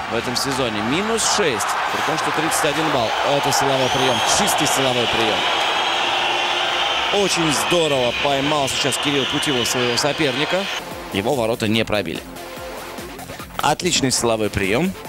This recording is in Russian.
в этом сезоне. Минус 6. При том, что 31 балл. Это силовой прием. Чистый силовой прием. Очень здорово поймал сейчас Кирилл Путилов своего соперника. Его ворота не пробили. Отличный силовой прием.